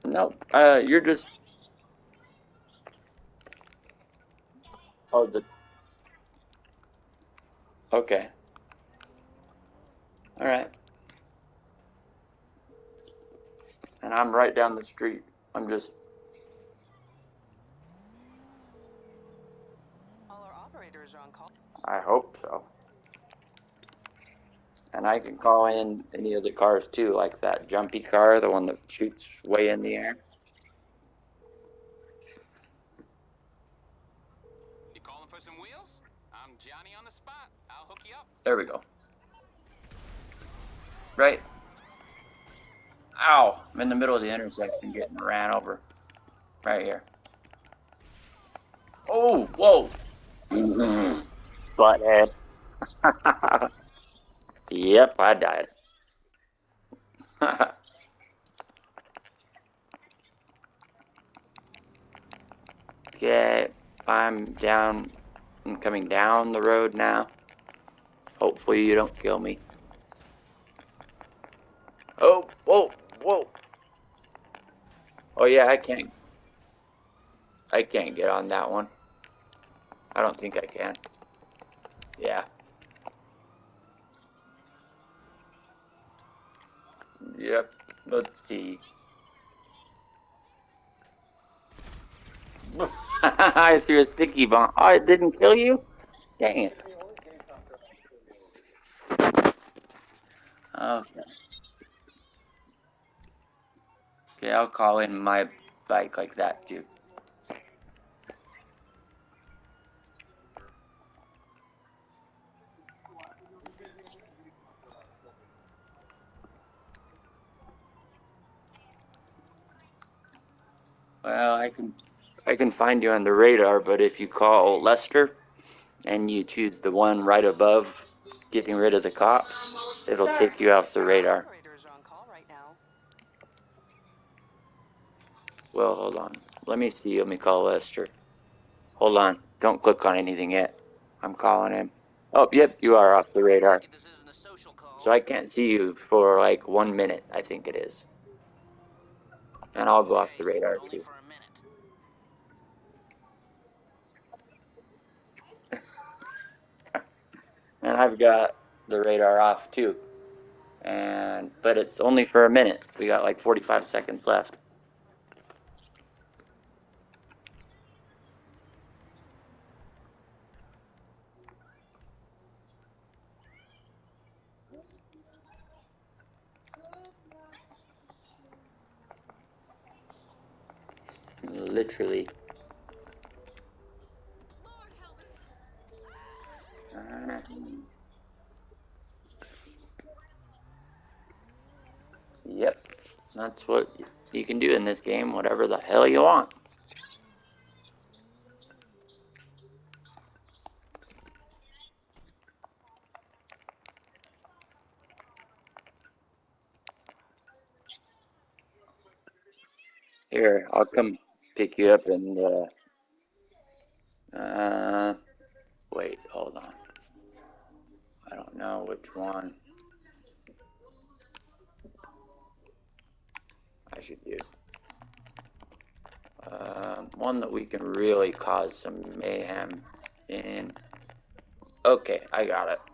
Nope. You're just. Oh, the. Okay. All right. And I'm right down the street. I'm just. All our operators are on call. I hope so. And I can call in any of the cars too, like that jumpy car, the one that shoots way in the air. You calling for some wheels? I'm Johnny on the spot. I'll hook you up. There we go. Right. Ow! I'm in the middle of the intersection getting ran over. Right here. Oh, whoa! Butthead. Yep, I died. Okay, I'm down. I'm coming down the road now. Hopefully you don't kill me. Oh, whoa, whoa. Oh yeah, I can't get on that one. I don't think I can. Yeah. Yep. Let's see. I threw a sticky bomb. Oh, it didn't kill you? Dang it. Okay. Okay, I'll call in my bike like that too. Well, I can find you on the radar, but if you call Lester and you choose the one right above getting rid of the cops, it'll take you off the radar. Operators are on call right now. Well, hold on. Let me see. Let me call Lester. Hold on. Don't click on anything yet. I'm calling him. Oh, yep, you are off the radar. This isn't a social call. So I can't see you for like 1 minute, I think it is. And I'll go off the radar Only too. for a minute. And I've got the radar off too. But it's only for a minute. We got like 45 seconds left. Literally. Yep. That's what you can do in this game, whatever the hell you want. Here, I'll come pick you up and wait, hold on. I don't know which one I should do. One that we can really cause some mayhem in. Okay, I got it.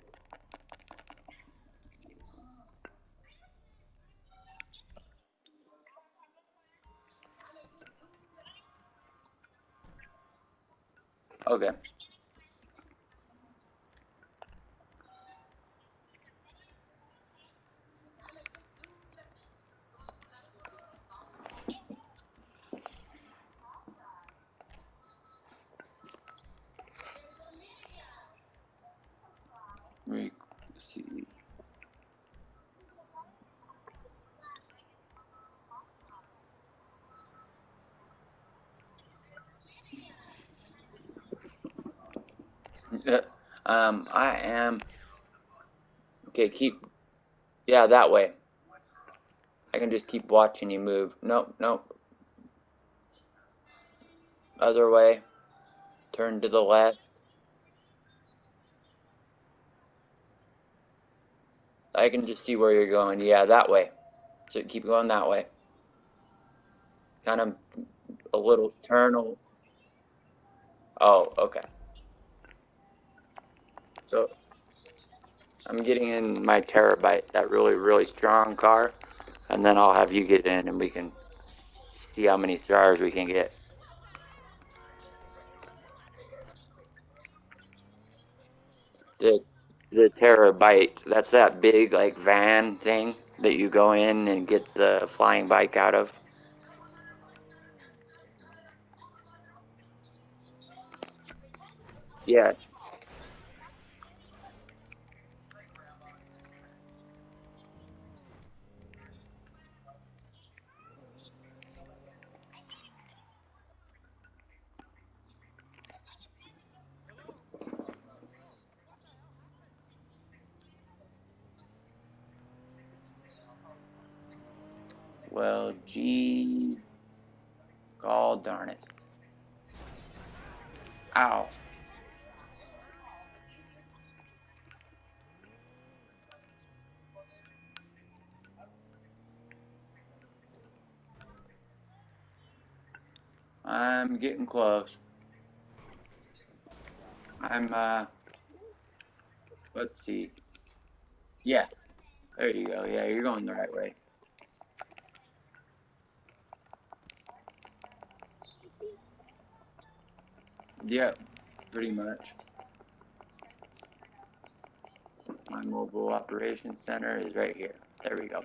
Okay. Let me see. I am. Okay, yeah, that way. I can just keep watching you move. Nope, nope. Other way. Turn to the left. I can just see where you're going. Yeah, that way. So keep going that way. kind of a little tunnel. Oh, okay. So I'm getting in my Terabyte, that really, really strong car, and then I'll have you get in and we can see how many stars we can get. The the Terabyte, that's that big like van thing that you go in and get the flying bike out of. Yeah. Well, gee, god darn it. Ow. I'm getting close. I'm, let's see. Yeah, there you go. Yeah, you're going the right way. Yep, pretty much. My mobile operations center is right here. There we go.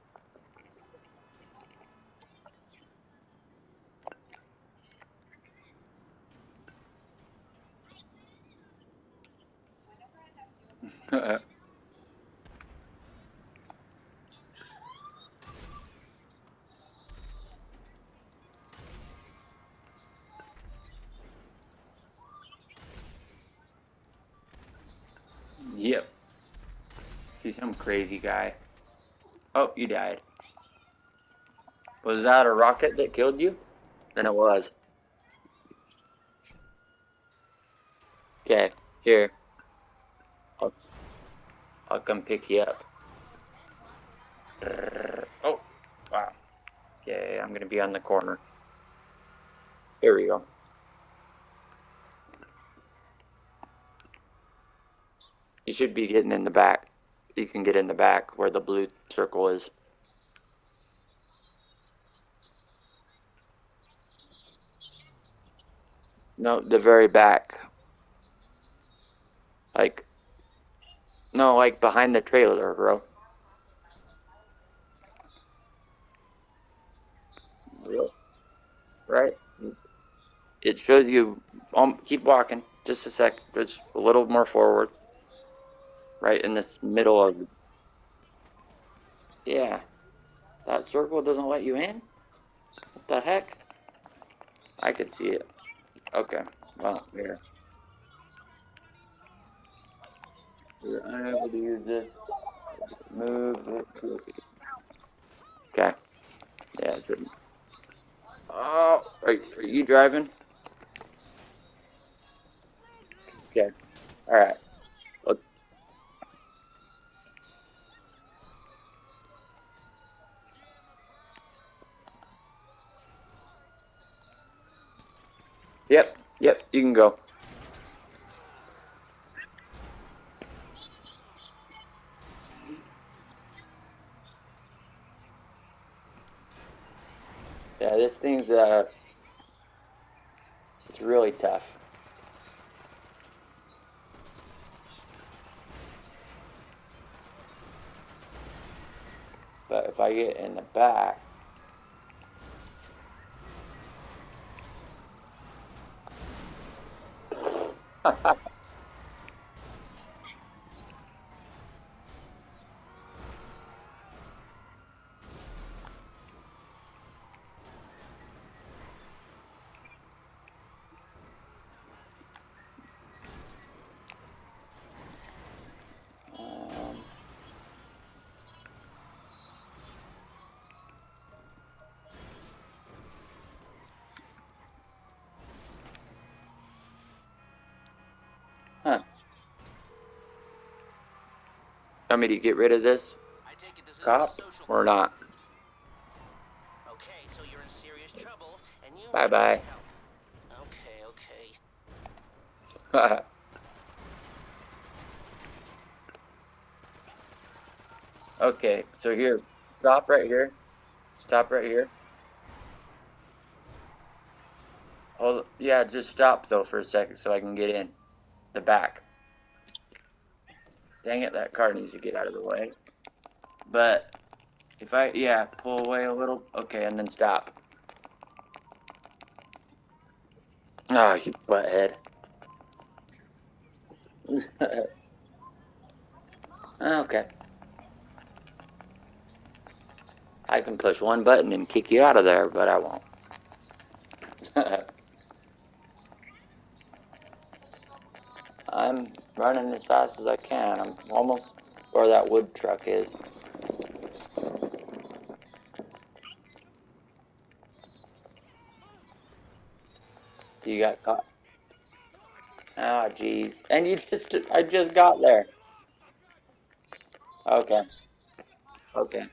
Yep. See some crazy guy. Oh, you died. Was that a rocket that killed you? Then it was. Okay, here. I'll, I'll come pick you up. Oh, wow. Okay, I'm gonna be on the corner. Here we go. You should be getting in the back. You can get in the back where the blue circle is. No, the very back. Like, no, like behind the trailer, bro. Right? It shows you. Keep walking. Just a sec. Just a little more forward. Right in this middle of. Yeah. That circle doesn't let you in? What the heck? I could see it. Okay. Well, here. We're unable to use this. Move it to. Okay. Yeah, so. Oh, are you driving? Okay. Alright. Look. Yep. Yep. You can go. Yeah, this thing's, it's really tough. But if I get in the back. Huh. Want me to get rid of this I take it this isn't a cop social or call. not? Okay, so you're in serious trouble, and you Bye need bye. help. Okay. Okay, so here, stop right here. Stop right here. Hold, yeah, just stop though for a second so I can get in the back. Dang it, that car needs to get out of the way. But if I, yeah, pull away a little. Okay, and then stop. Oh, you butthead. Okay. I can push one button and kick you out of there, but I won't. I'm running as fast as I can. I'm almost where that wood truck is. You got caught. Oh, jeez. And I just got there. Okay. Okay.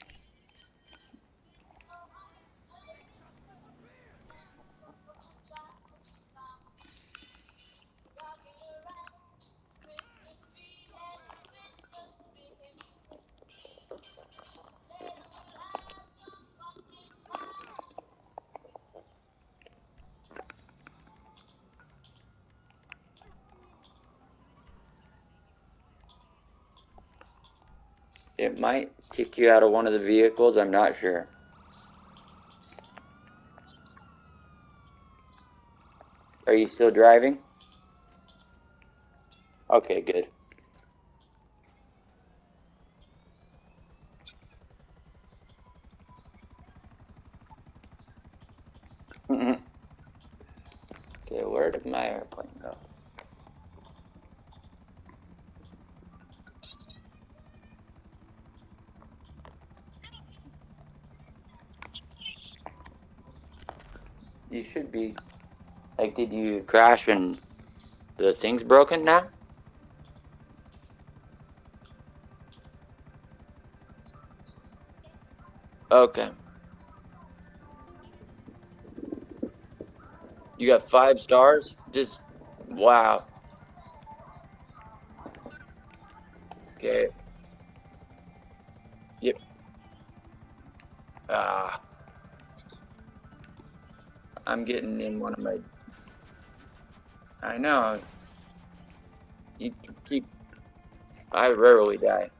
It might kick you out of one of the vehicles. I'm not sure. Are you still driving? Okay, good. Okay, where did my airplane go? You should be. Like, did you crash and the thing's broken now? Okay. You got 5 stars? Just, wow. Okay. Yep. Ah, I'm getting in one of my. I know. You keep. I rarely die.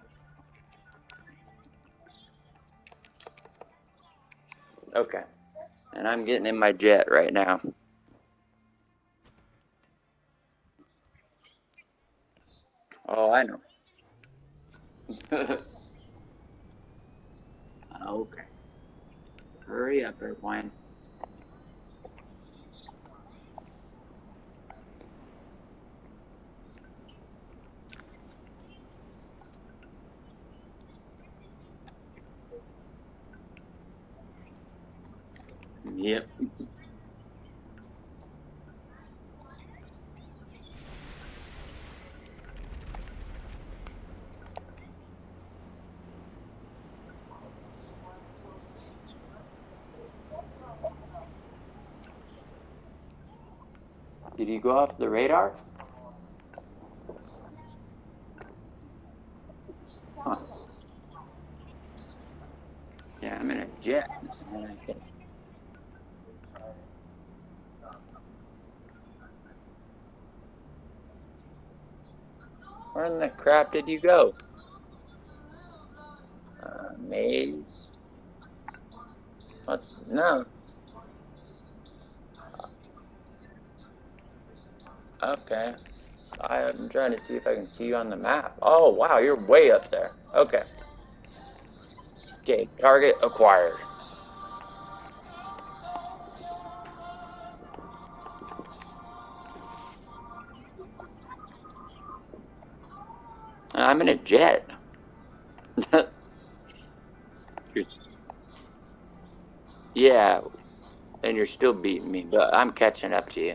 Okay. And I'm getting in my jet right now. Oh, I know. Okay. Hurry up, airplane. Yep. Did you go off the radar? Huh. Yeah, I'm in a jet. And I can... Where in the crap did you go? Maze? What's... No. Okay. I'm trying to see if I can see you on the map. Oh, wow, you're way up there. Okay. Okay, target acquired. I'm in a jet. Yeah, and you're still beating me, but I'm catching up to you.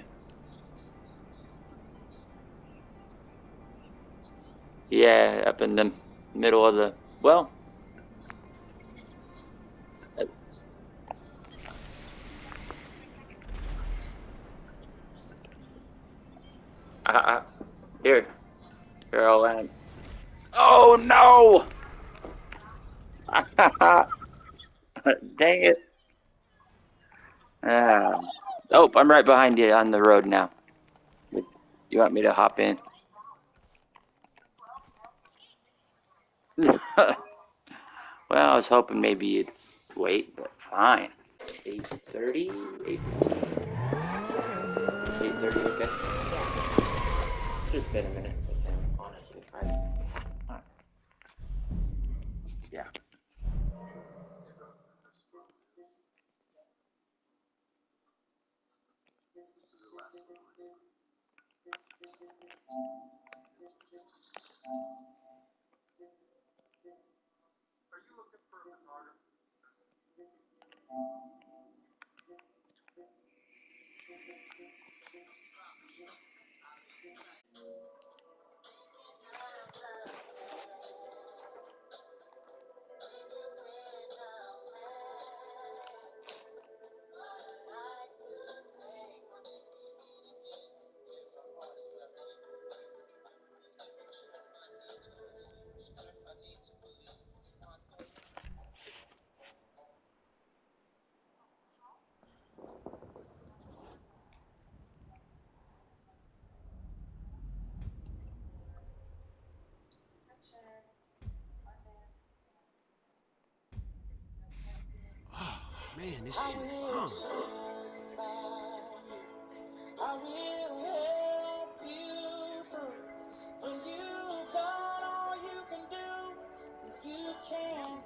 Yeah, up in the middle of the... Well, Here, I'll land. Oh no! Dang it! Oh, I'm right behind you on the road now. You want me to hop in? Well, I was hoping maybe you'd wait, but fine. 8:30? 8:30, okay? It's just been a minute with him, honestly. Yeah. Man, this shit hung. I will help you through when you've done all you can do. You can't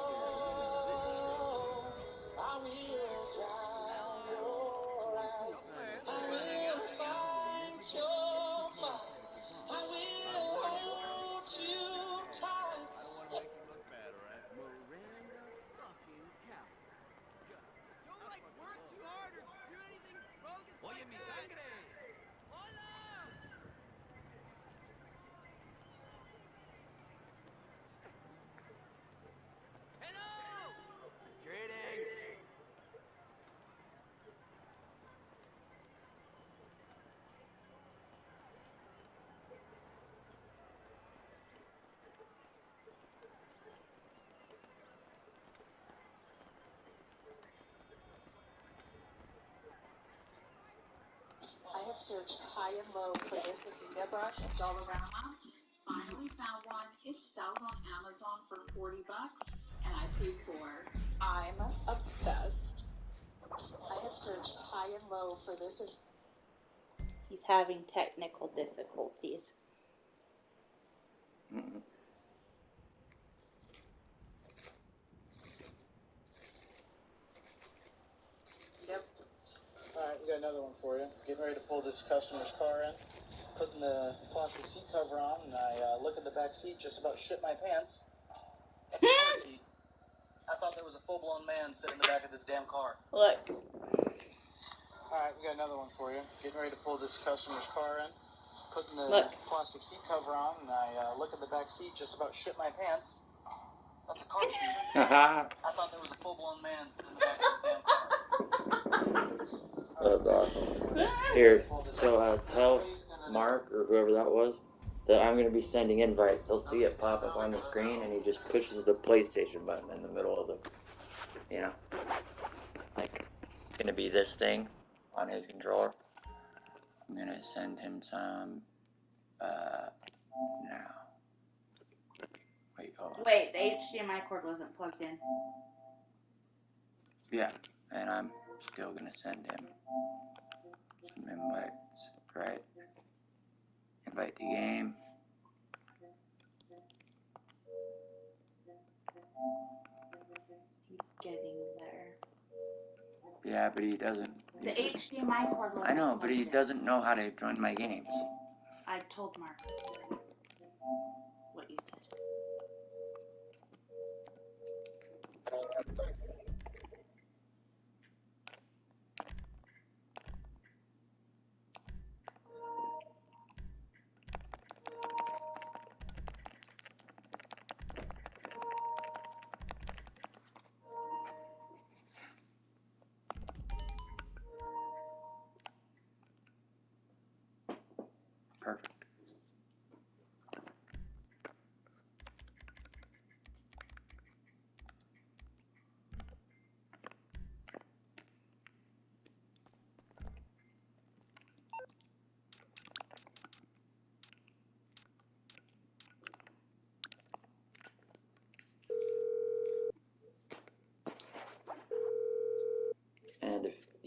go. I will drown your eyes. I will find your fire. I will hold you tight. I don't want to make you look bad, all right? Miranda fucking Coward. Don't like work too hard or do anything bogus like that. Hola! Hello! Greetings! I have searched high and low for this Avita brush at Dollarama. Finally found one. It sells on Amazon for $40, and I paid for. I'm obsessed. I have searched high and low for this. He's having technical difficulties. Mm-mm. Yep. Alright, we got another one for you. Getting ready to pull this customer's car in. Putting the plastic seat cover on, and I look at the back seat, just about shit my pants. That's a car seat. I thought there was a full-blown man sitting in the back of this damn car. Look. Alright, we got another one for you. Getting ready to pull this customer's car in. Putting the Look. plastic seat cover on, and I look at the back seat, just about shit my pants. That's a car seat. I thought there was a full-blown man sitting in the back of this damn car. That's awesome. Here, so tell Mark or whoever that was that I'm gonna be sending invites. They'll see it pop up on the screen, and he just pushes the PlayStation button in the middle of the, you know, like gonna be this thing on his controller. I'm gonna send him some now. Wait, hold on. Wait, the HDMI cord wasn't plugged in. Yeah, and I'm still gonna send him some invites, right? Invite to game. He's getting there. Yeah, but he doesn't. The HDMI cord wasn't I know, but plugged he in. doesn't know how to join my games. I told Mark what you said.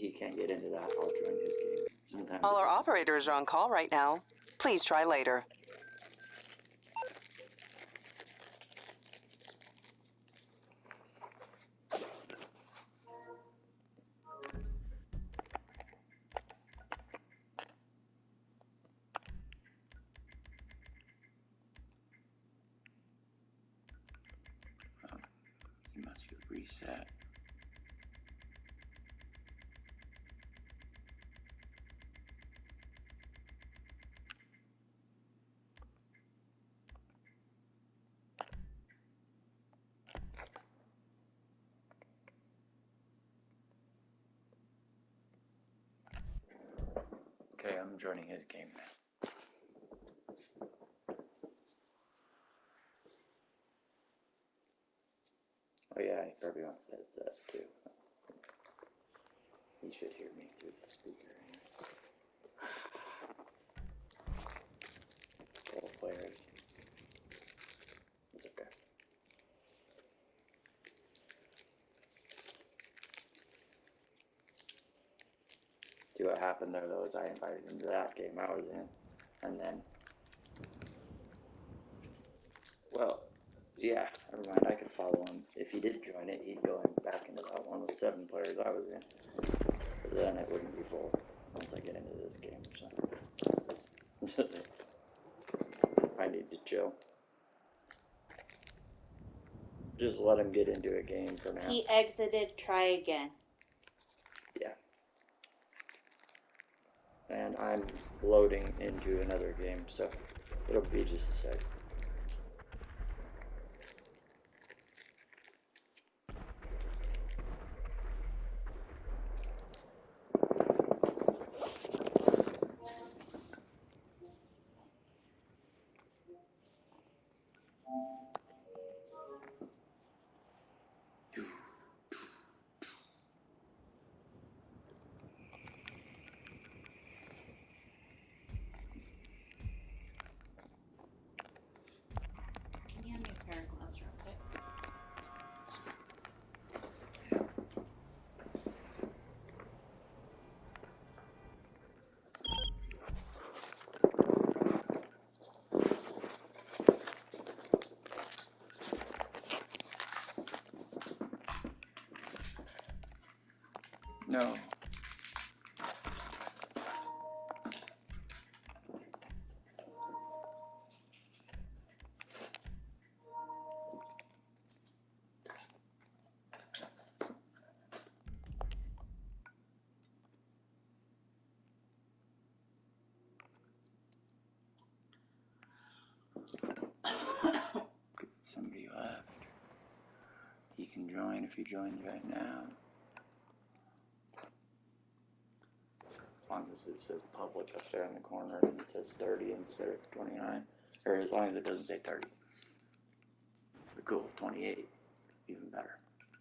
he can't get into that, I'll join his game. Sometimes. All our operators are on call right now. Please try later. He must have reset. Okay, I'm joining his game now. Oh yeah, he probably wants the headset too. He should hear me through the speaker. Little players. It's okay. See what happened there though is I invited him to that game I was in. And then, well, yeah, never mind, I could follow him. If he did join it, he'd go back into that one with 7 players I was in. But then it wouldn't be full once I get into this game, so. I need to chill. Just let him get into a game for now. He exited, try again. Yeah. And I'm loading into another game, so it'll be just a sec. Can you hand me a pair of gloves real quick? No. Somebody left. He can join if he joins right now. As long as it says public up there in the corner and it says 30 instead of 29. Or as long as it doesn't say 30. But cool, 28. Even better.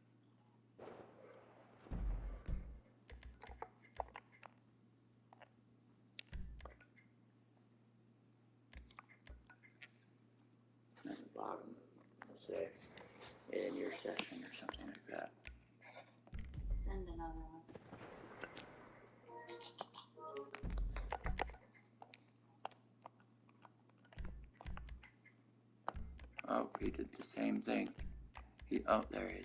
At the bottom, it'll say in your session or something like that. Send another one. Oh, he did the same thing. Oh, there he is.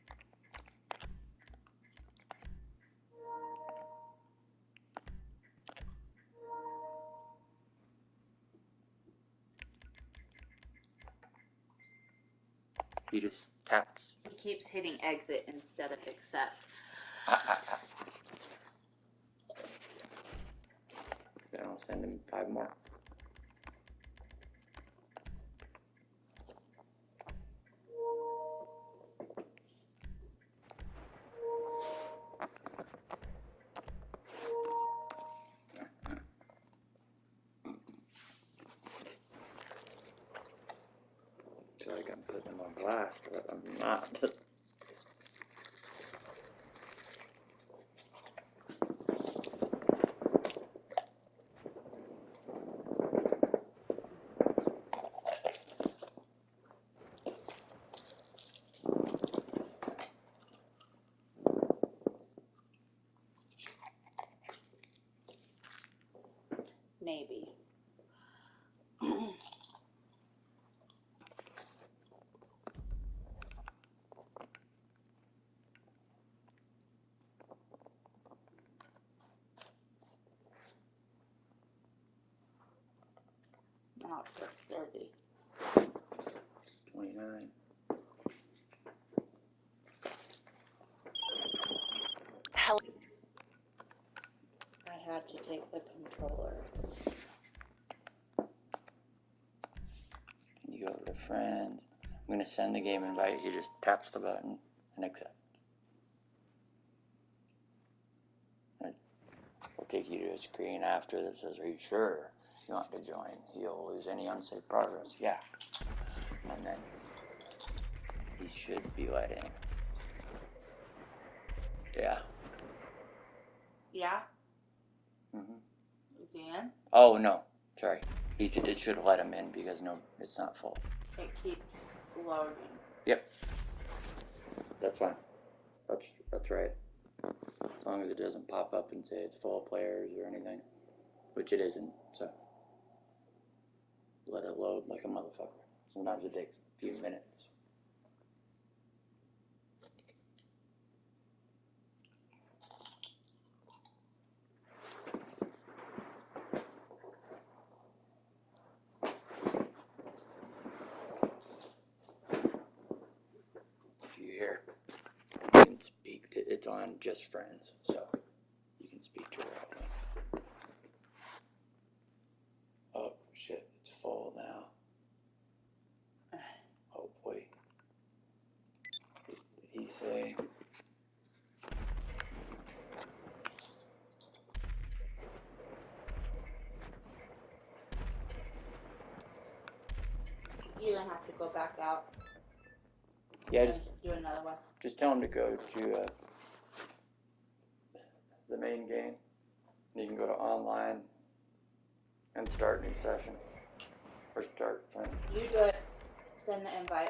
He just taps. He keeps hitting exit instead of accept. Then I'll send him 5 more. I feel like I'm putting him on blast, but I'm not. Maybe. Oh, it's 6:30. 29. Hell. I had to take the controller. You go over to friends. I'm gonna send the game invite. He just taps the button and accept. It'll take you to a screen after that says, "Are you sure you want to join? You'll lose any unsafe progress." Yeah. And then he should be let in. Yeah. Yeah? Mhm. Is he in? Oh no, sorry. It should let him in because no, it's not full. It keeps loading. Yep. That's fine. That's right. As long as it doesn't pop up and say it's full of players or anything, which it isn't. So let it load like a motherfucker. Sometimes it takes a few minutes. If you hear, you can speak to. It's on just friends, so you can speak to her that way. Oh shit! It's full now. Hopefully. Did he say? You're gonna have to go back out. Yeah, and just do another one. Just tell him to go to the main game. You can go to online and start a new session. Or start from. You do it. Send the invite.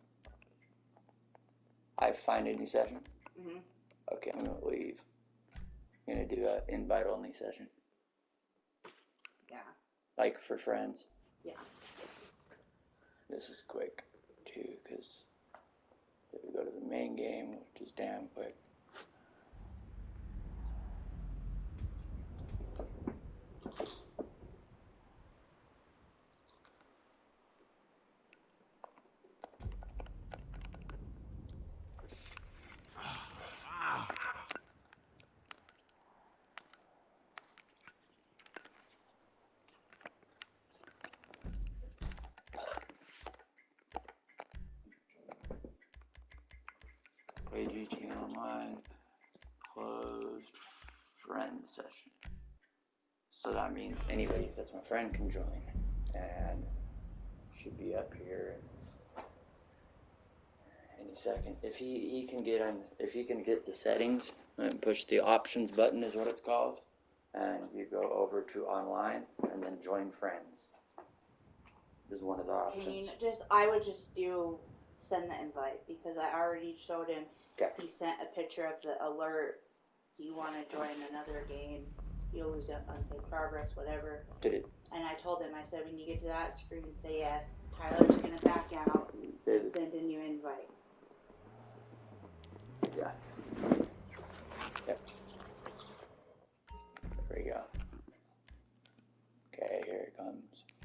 I find a new session. Mm-hmm. Okay, I'm gonna leave. I'm gonna do an invite only session. Yeah. Like for friends. Yeah. This is quick too, because we go to the main game, which is damn quick. Play GT Online, closed friend session. So that means anybody that's my friend can join, and should be up here any second. If he can get on, if he can get the settings and push the options button is what it's called, and you go over to online and then join friends. This is one of the options. Can you I would just send the invite because I already showed him. Okay. He sent a picture of the alert. Do you want to join another game? You'll lose unsafe progress, whatever. Did it? And I told him, I said, when you get to that screen, say yes. Tyler's going to back out and send a new invite. Yeah. Yep. There we go. Okay, here it comes.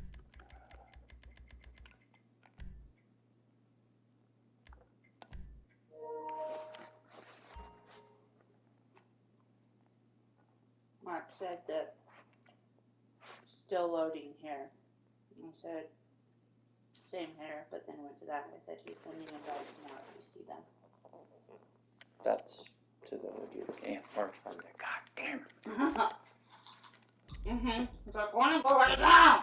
Mark said that still loading here. I said, same here, but then went to that. I said, he's sending invites now if you see them. That's to the legit damn part of it. God damn it. Mm-hmm. It's like, I want to go right now.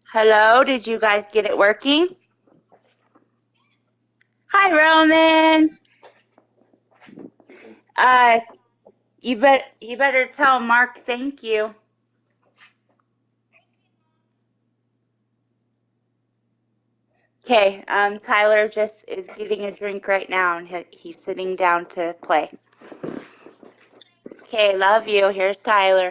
Hello, did you guys get it working? Hi, Roman. You better tell Mark thank you. Okay, Tyler just is getting a drink right now, and he's sitting down to play. Okay, love you. Here's Tyler.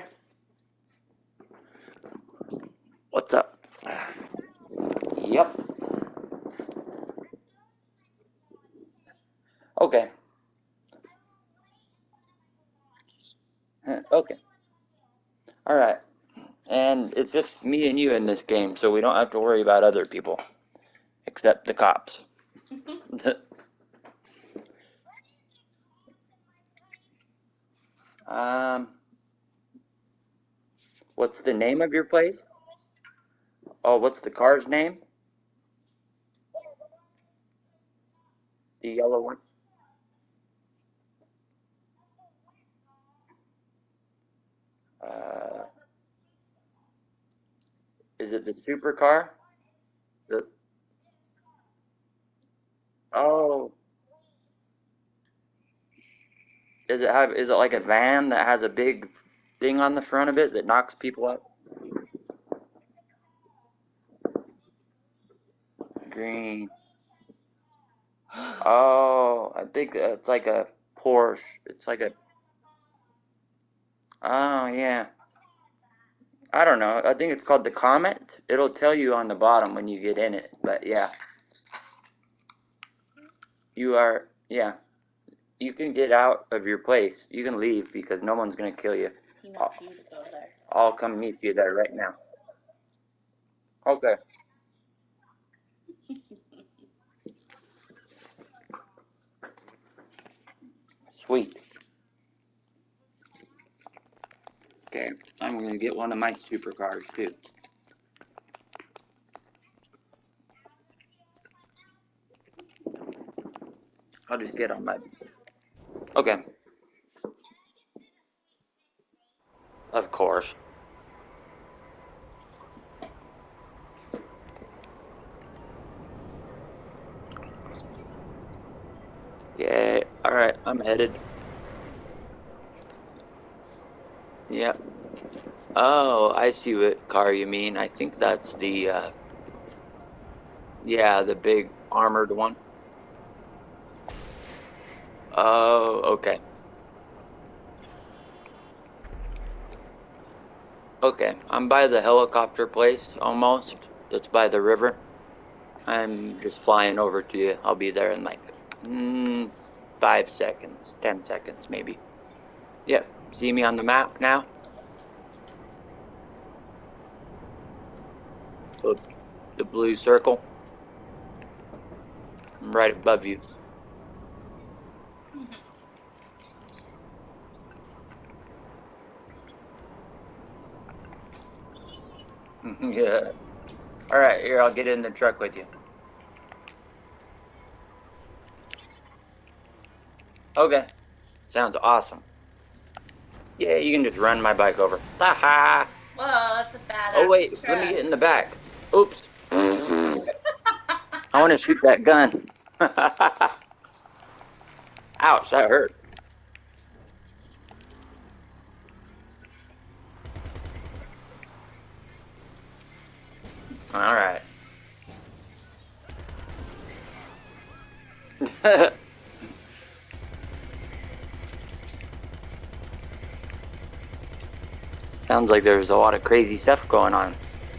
What's up? Yep. Okay. Okay. Alright. And it's just me and you in this game, so we don't have to worry about other people. Except the cops. What's the name of your place? Oh, what's the car's name? The yellow one? Is it the supercar? The Oh, is it like a van that has a big thing on the front of it that knocks people out? Green. Oh, I think it's like a Porsche. It's like a Oh, yeah. I don't know. I think it's called the Comet. It'll tell you on the bottom when you get in it. But yeah. Yeah. You can get out of your place. You can leave because no one's going to kill you. He wants you to go there. I'll come meet you there right now. Okay. Sweet. Okay. I'm going to get one of my supercars too. I'll just get on my... Okay. Of course. Yeah, alright, I'm headed. Yep. Oh, I see what car you mean. I think that's the, yeah, the big armored one. Oh, okay. Okay, I'm by the helicopter place, almost. It's by the river. I'm just flying over to you. I'll be there in like 5 seconds, 10 seconds maybe. Yep, see me on the map now? The blue circle. I'm right above you. Yeah. Alright, here, I'll get in the truck with you. Okay. Sounds awesome. Yeah, you can just run my bike over. Ha-ha! Whoa, that's a badass. Oh, wait, let me get in the back. Oops. I want to shoot that gun. Ouch, that hurt. Alright. Sounds like there's a lot of crazy stuff going on.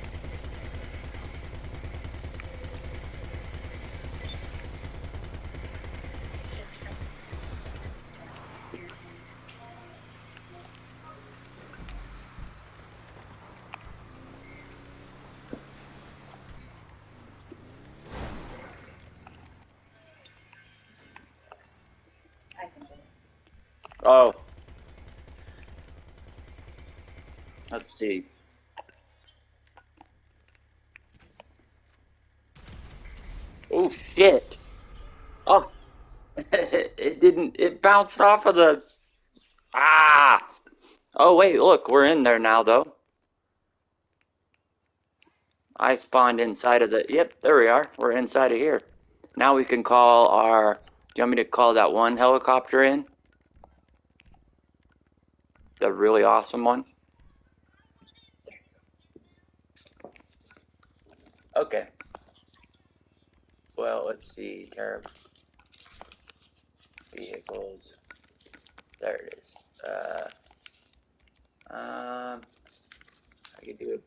Oh. Let's see. Oh, shit. Oh. It bounced off of the... Ah! Oh, wait, look, we're in there now, though. I spawned inside of the, yep, there we are. We're inside of here. Now we can call our, do you want me to call that one helicopter in? The really awesome one? Okay. Well, let's see. Vehicles. There it is. I could do it.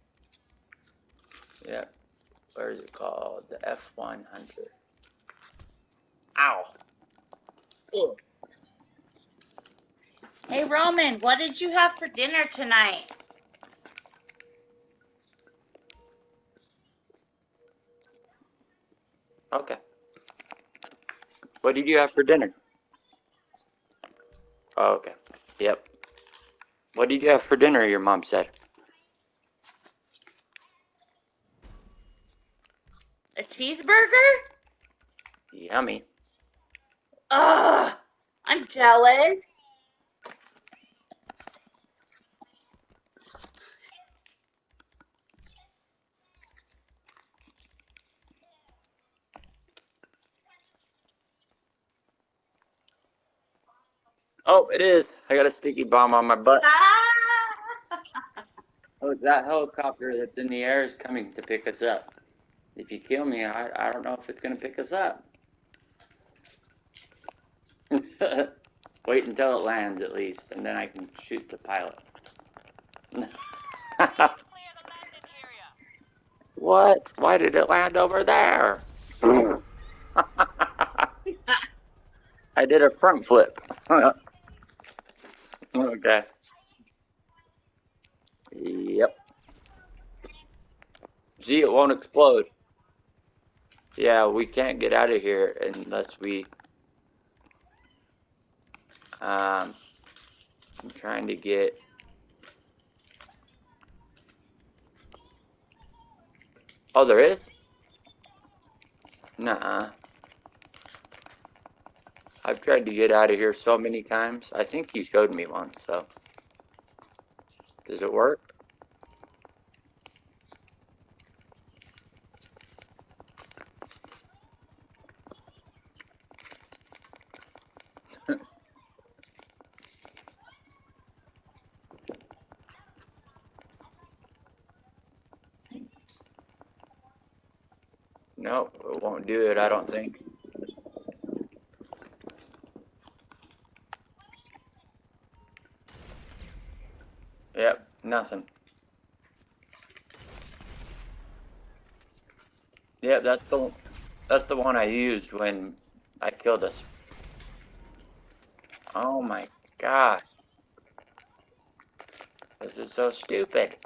Yeah. Where is it called? The F1 Hunter. Ow. Ugh. Hey Roman, what did you have for dinner tonight? Okay. What did you have for dinner? Oh, okay. Yep. What did you have for dinner, your mom said? A cheeseburger? Yummy. Ugh, I'm jealous. Oh, it is. I got a sticky bomb on my butt. Ah! Oh, that helicopter that's in the air is coming to pick us up. If you kill me, I don't know if it's going to pick us up. Wait until it lands at least, and then I can shoot the pilot. What? Why did it land over there? I did a front flip. Okay. Yep. See, it won't explode. Yeah, we can't get out of here unless we... I'm trying to get... Oh, there is? Nuh-uh. I've tried to get out of here so many times. I think you showed me once, so. Does it work? No, it won't do it, I don't think. Yep, nothing. Yep, that's the one I used when I killed us. Oh my gosh. This is so stupid.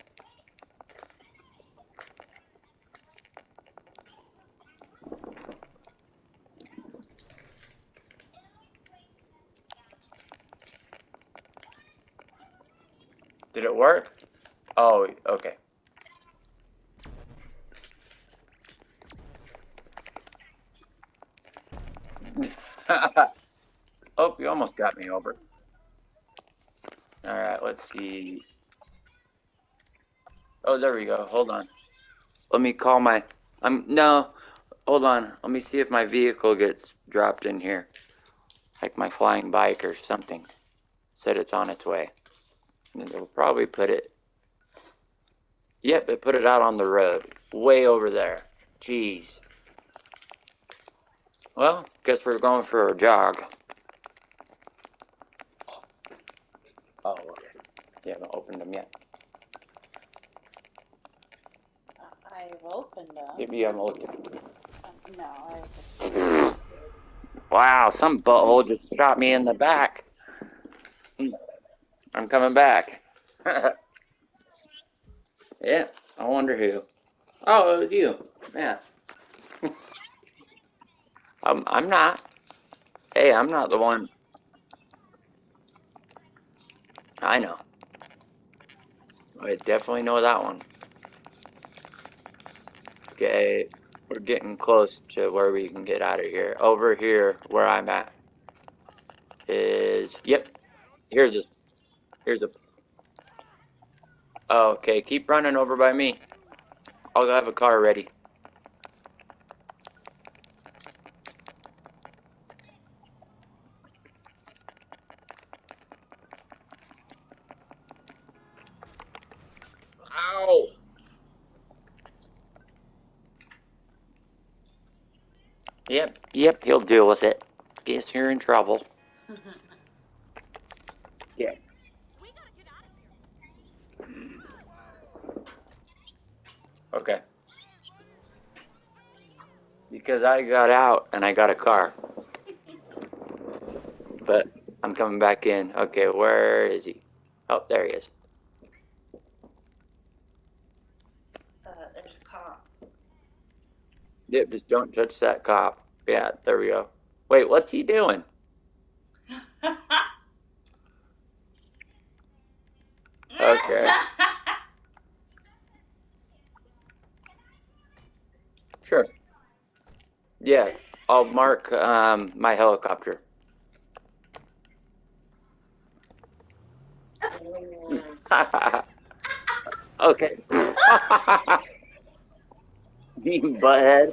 Did it work? Oh, okay. Oh, you almost got me over. Alright, let's see. Oh, there we go. Hold on. Let me call my... No. Hold on. Let me see if my vehicle gets dropped in here. Like my flying bike or something. Said it's on its way. And it'll probably put it... Yep, it put it out on the road. Way over there. Jeez. Well, guess we're going for a jog. Oh, okay. You haven't opened them yet. I've opened them. Maybe you haven't looked at them. No, I just... Wow, some butthole just shot me in the back. I'm coming back. Yeah, I wonder who. Oh, it was you. Yeah. I'm not. Hey, I'm not the one. I know. I definitely know that one. Okay, we're getting close to where we can get out of here. Over here, where I'm at, is... Yep. Here's a... Oh, okay, keep running over by me. I'll have a car ready. Ow! Yep, he'll deal with it. Guess you're in trouble. Yeah. Okay. Because I got out and I got a car. But I'm coming back in. Okay, where is he? Oh, there he is. There's a cop. Yep, just don't touch that cop. Yeah, there we go. Wait, what's he doing? Okay. Sure. Yeah, I'll mark my helicopter. Okay. You butthead.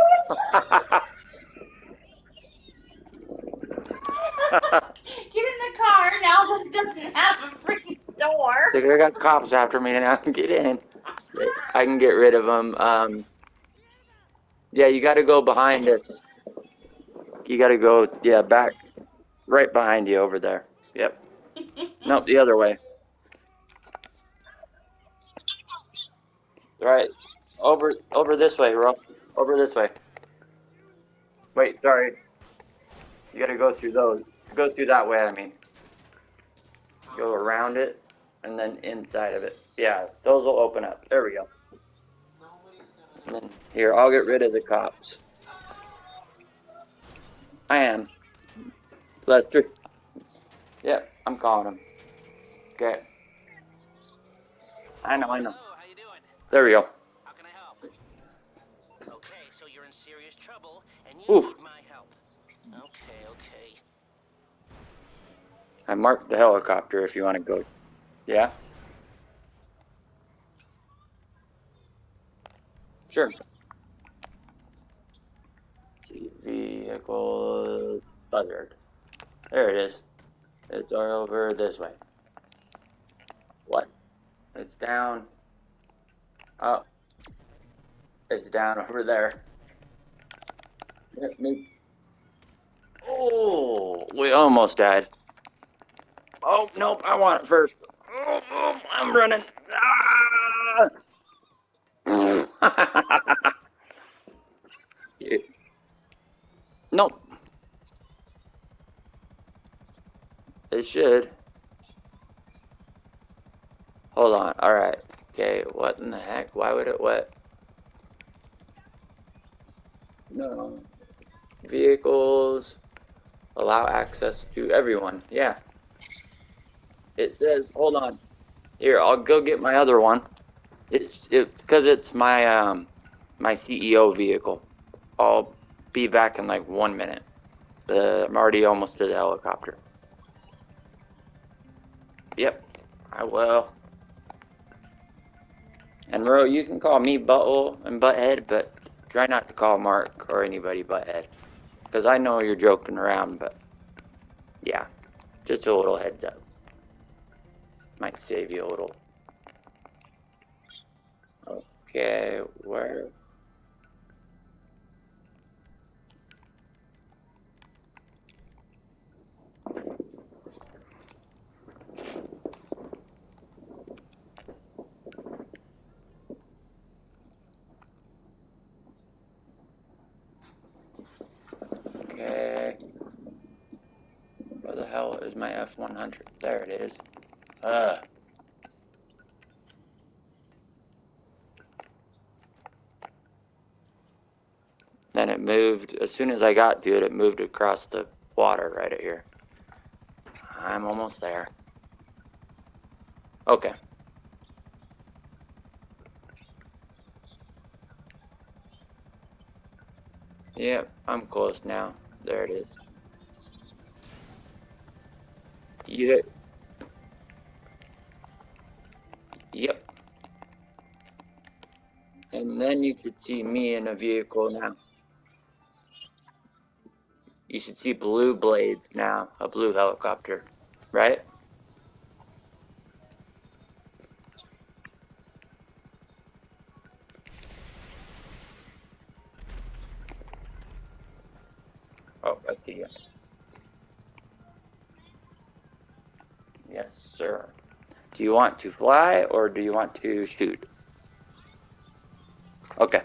Get in the car now. This doesn't have a freaking door. So I got cops after me now. Get in. I can get rid of them. Yeah, you got to go behind us. You got to go, yeah, back, right behind you over there. Yep. Nope, the other way. Right. Over this way, Ro. Over this way. Wait, sorry. You got to go through those. Go through that way, I mean. Go around it, and then inside of it. Yeah, those will open up. There we go. And then, here, I'll get rid of the cops. I am. Lester. Yep, I'm calling him. Okay. I know. Hello, how you doing? There we go. How can I help? Okay, so you're in serious trouble and you Oof. need my help. Okay. I marked the helicopter if you want to go. Yeah? Sure. Let's see, vehicle buzzard. There it is. It's over this way. What? It's down. Oh. It's down over there. Oh, we almost died. Oh, nope, I want it first. Oh, I'm running. Ah! Yeah. Nope. It should. Hold on. Alright. Okay, what in the heck? Why would it wet? No. Vehicles. Allow access to everyone. Yeah. It says, hold on. Here, I'll go get my other one. It's because it's my my CEO vehicle. I'll be back in like 1 minute. I'm already almost to the helicopter. Yep, I will. And Ro, you can call me Butthole and Butthead, but try not to call Mark or anybody Butthead. Because I know you're joking around, but yeah, just a little heads up. Might save you a little. Okay, where? Okay. Where the hell is my F-100? There it is. Then it moved, as soon as I got to it, it moved across the water right at here. I'm almost there. Okay. Yep, I'm close now. There it is. You hit. Yep. And And then you should see me in a vehicle now. You should see blue blades now, a blue helicopter, right? Oh, I see you. Yes, sir. Do you want to fly or do you want to shoot? Okay.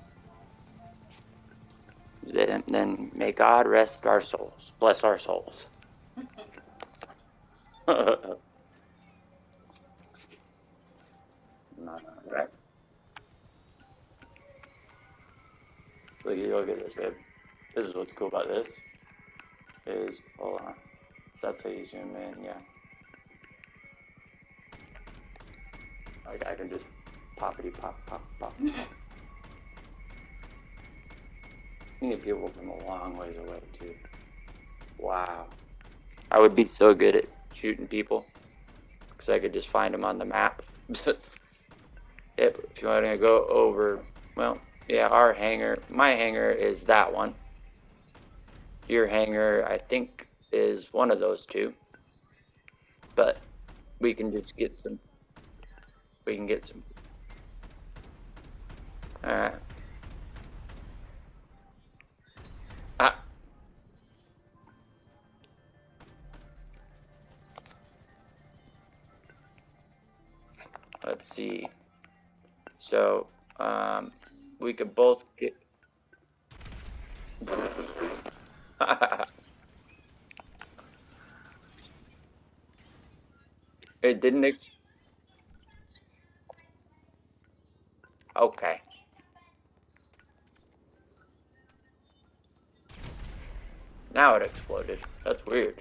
Then may God rest our souls. Bless our souls. No, right. Look at this, babe. This is what's cool about this. Is, hold on. That's how you zoom in, yeah. Like I can just poppity pop, pop, pop. You need people from a long ways away, too. Wow. I would be so good at shooting people. Because I could just find them on the map. Yep, if you want to go over, well, yeah, our hangar, my hangar is that one. Your hangar, I think, is one of those two. But we can just get some. We can get some. Alright. Ah. Let's see. So, we could both get. It didn't. Okay. Now it exploded. That's weird.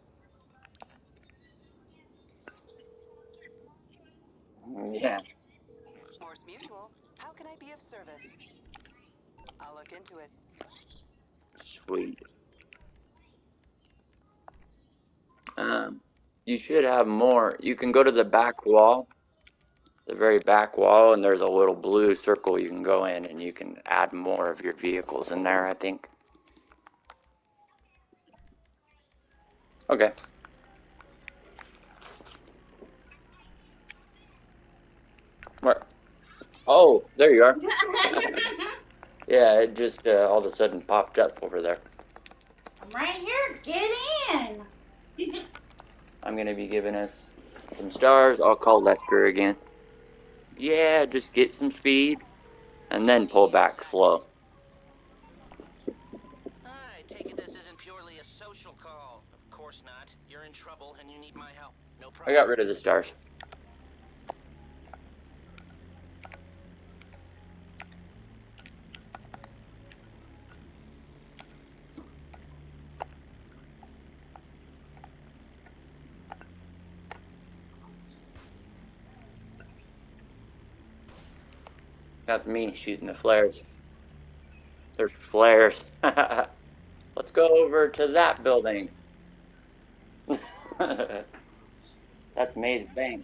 Yeah. Morse Mutual, how can I be of service? I'll look into it. Sweet. You should have more. You can go to the back wall, the very back wall, and there's a little blue circle you can go in, and you can add more of your vehicles in there, I think. Okay. Where? Oh, there you are. Yeah, it just all of a sudden popped up over there. I'm right here. Get in. I'm going to be giving us some stars. I'll call Lester again. Yeah, just get some speed and then pull back slow. I take it this isn't purely a social call. Of course not. You're in trouble and you need my help. No problem. I got rid of the stars. That's me shooting the flares. There's flares. Let's go over to that building. That's Maze Bank.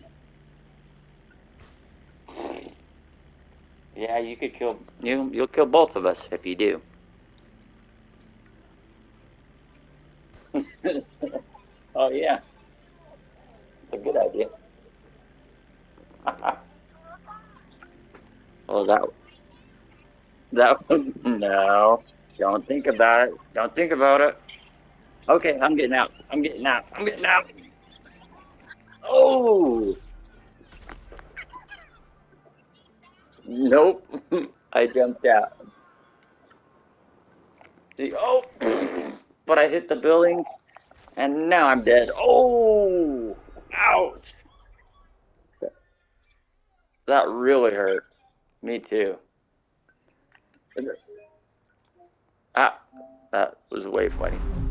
Yeah, you could kill you'll kill both of us if you do. Oh yeah. It's a good idea. Well, that no. Don't think about it. Don't think about it. Okay, I'm getting out. I'm getting out. I'm getting out. Oh! Nope. I jumped out. See, oh! But I hit the building, and now I'm dead. Oh! Ouch! That really hurt. Me too. Ah, that was way funny.